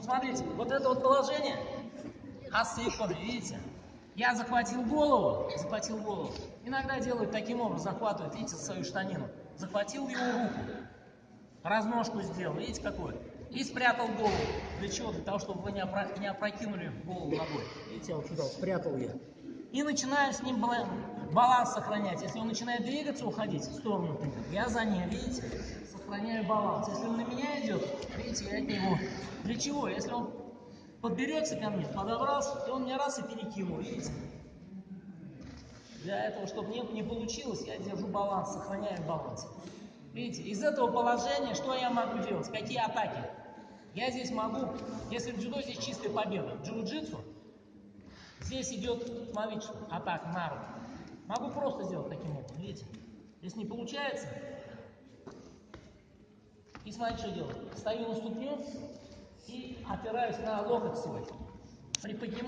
Смотрите, вот это вот положение осыпано, видите? Я захватил голову. Иногда делают таким образом, захватывают, видите, свою штанину. Захватил его руку, разножку сделал, видите какую? И спрятал голову. Для чего? Для того, чтобы вы не опрокинули голову ногой. Видите, я вот сюда спрятал ее. И начинаю с ним баланс сохранять. Если он начинает двигаться, уходить в сторону, я за ним, видите, сохраняю баланс. Если он на меня идет, видите, я от него. Для чего? Если он подберется ко мне, подобрался, то он меня раз и перекинул, видите? Для этого, чтобы не получилось, я держу баланс, сохраняю баланс. Видите, из этого положения что я могу делать? Какие атаки? Я здесь могу, если в дзюдо здесь чистая победа, в джиу-джитсу здесь идет, смотрите, атака на руку. Могу просто сделать таким образом, видите? Если не получается, и смотрите, что делаю. Стою на ступню и опираюсь на локоть свой. Приподнимаю.